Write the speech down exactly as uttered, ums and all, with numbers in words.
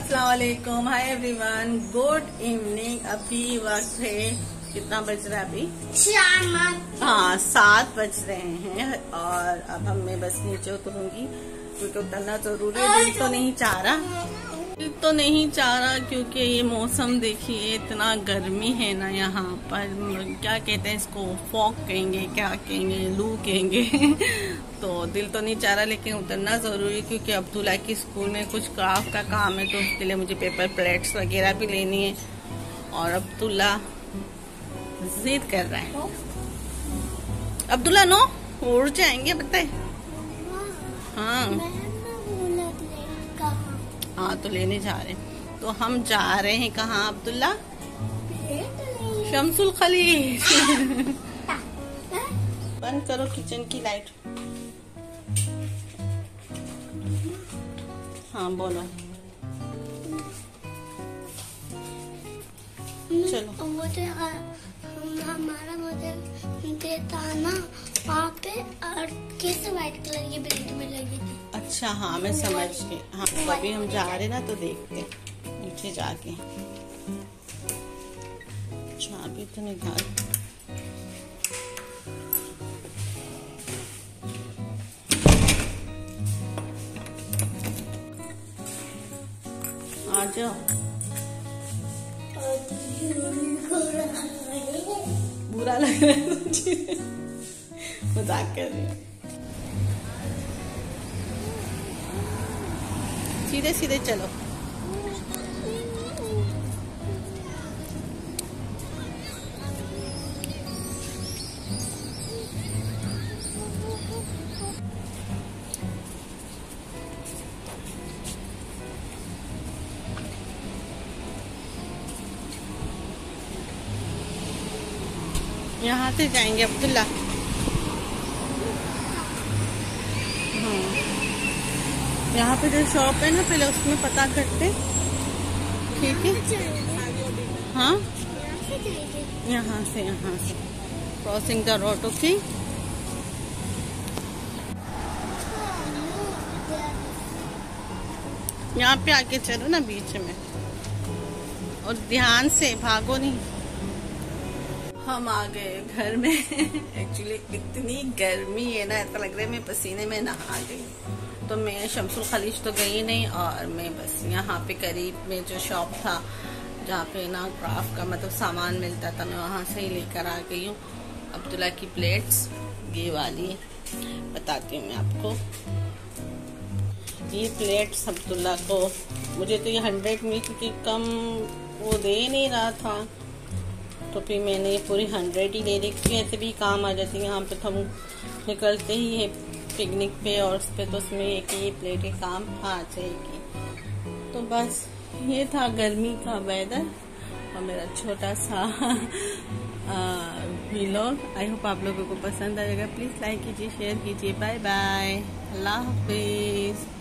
अस्सलाम वालेकुम, hi everyone, good evening. अभी वक्त है, कितना बज रहा है अभी? शाम। हाँ, सात बज रहे हैं और अब हम मैं बस नीचे उतरूंगी क्योंकि उतरना जरूरी है। दिल तो नहीं चाह रहा, दिल तो नहीं चाह रहा क्योंकि ये मौसम देखिए, इतना गर्मी है ना यहाँ पर। क्या कहते हैं इसको, फॉग कहेंगे, क्या कहेंगे, लू कहेंगे तो दिल तो नहीं चाह रहा लेकिन उतरना जरूरी है क्योंकि अब्दुल्ला की स्कूल में कुछ क्राफ्ट का काम है तो उसके लिए मुझे पेपर प्लेट्स वगैरह भी लेनी है। और अब्दुल्ला जिद कर रहा है। अब्दुल्ला नो, उड़ जाएंगे बताए। हाँ हाँ, तो लेने जा रहे हैं। तो हम जा रहे हैं कहाँ अब्दुल्ला? शमसुल खलीज बंद करो किचन की लाइट। हाँ बोलो। चलो। वो जो हमारा मुझे देता ना वहाँ पे और कैसे व्हाइट कलर की प्लेट में लगी थी। अच्छा हाँ, मैं समझ गई। हाँ, तो अभी हम जा रहे ना तो देखते नीचे जाके। चाबी तो निकाल। आ जाओ। बुरा लग रहा है तुझे? मजाक कर रही हूँ। सीधे सीधे चलो। यहाँ से जाएंगे अब्दुल्ला। यहाँ पे जो शॉप है ना, पहले उसमें पता करते, ठीक है? हाँ, यहाँ से यहाँ से क्रॉसिंग द रोड। ओके, यहाँ पे आके चलो ना बीच में, और ध्यान से भागो नहीं। हम आ गए घर में एक्चुअली इतनी गर्मी है ना, ऐसा लग रहा है मैं पसीने में नहा गई। तो मैं शमसुल खलीज तो गई नहीं और मैं बस यहाँ पे करीब में जो शॉप था जहाँ पे ना क्राफ्ट का मतलब सामान मिलता था, मैं वहाँ से ही लेकर आ गई हूँ। अब्दुल्ला की प्लेट्स ये वाली बताती हूँ मैं आपको। ये प्लेट्स अब्दुल्ला को, मुझे तो ये हंड्रेड में क्योंकि कम वो दे नहीं रहा था तो फिर मैंने ये पूरी हंड्रेड ही ले ली क्योंकि ऐसे भी काम आ जाती है। यहाँ पे तो हम निकलते ही है पिकनिक पे और उस पे तो उसमें एक ही प्लेट के काम आ जाएगी। तो बस ये था गर्मी का वेदर और मेरा छोटा सा व्लॉग। आई होप आप लोगों को पसंद आएगा। प्लीज़ लाइक कीजिए, शेयर कीजिए। बाय बाय, अल्लाह हाफिज।